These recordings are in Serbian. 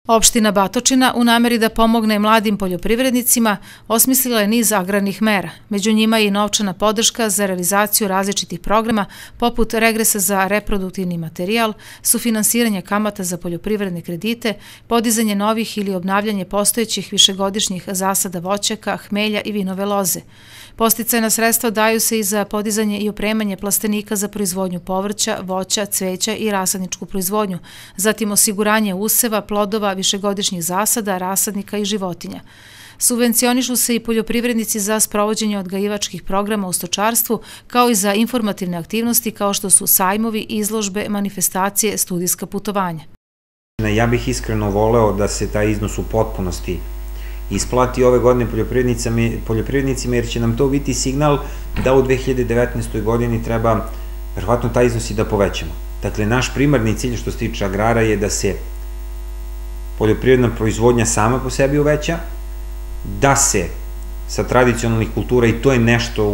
Opština Batočina u nameri da pomogne mladim poljoprivrednicima osmislila je niz agrarnih mera. Među njima je i novčana podrška za realizaciju različitih programa poput regresa za reproduktivni materijal, sufinansiranje kamata za poljoprivredne kredite, podizanje novih ili obnavljanje postojećih višegodišnjih zasada voćaka, hmelja i vinove loze. Podsticajna sredstva daju se i za podizanje i opremanje plastenika za proizvodnju povrća, voća, cveća i rasadničku proizvodnju, zatim osiguranje useva, plodova, višegodišnjih zasada, rasadnika i životinja. Subvencionišu se i poljoprivrednici za sprovođenje odgajivačkih programa u stočarstvu, kao i za informativne aktivnosti kao što su sajmovi, izložbe, manifestacije, studijska putovanja. Ja bih iskreno voleo da se taj iznos u potpunosti isplati ove godine poljoprivrednicima, jer će nam to biti signal da u 2019. godini treba verovatno taj iznos i da povećamo. Dakle, naš primarni cilj što se tiče agrara je da se poljoprivredna proizvodnja sama po sebi uveća, da se sa tradicionalnih kultura, i to je nešto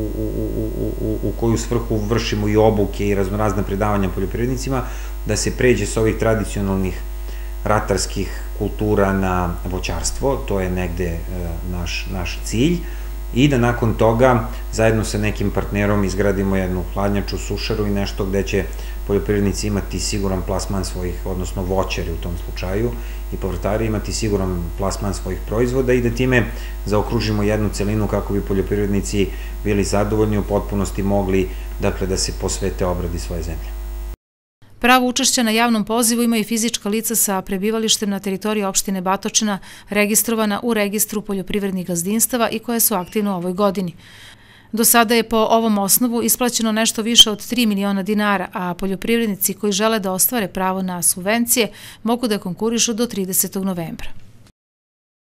u koju svrhu vršimo i obuke i raznorazna predavanja poljoprivrednicima, da se pređe s ovih tradicionalnih ratarskih kultura na voćarstvo, to je negde naš cilj, i da nakon toga zajedno sa nekim partnerom izgradimo jednu hladnjaču, sušaru i nešto gde će poljoprivrednici imati siguran plasman svojih, odnosno voćari u tom slučaju i povrtari imati siguran plasman svojih proizvoda i da time zaokružimo jednu celinu kako bi poljoprivrednici bili zadovoljni, u potpunosti mogli, dakle, da se posvete obradi svoje zemlje. Pravo učešća na javnom pozivu ima i fizička lica sa prebivalištem na teritoriji opštine Batočina, registrovana u registru poljoprivrednih gazdinstava i koje su aktivne u ovoj godini. Do sada je po ovom osnovu isplaćeno nešto više od 3 miliona dinara, a poljoprivrednici koji žele da ostvare pravo na subvencije mogu da konkurišu do 30. novembra.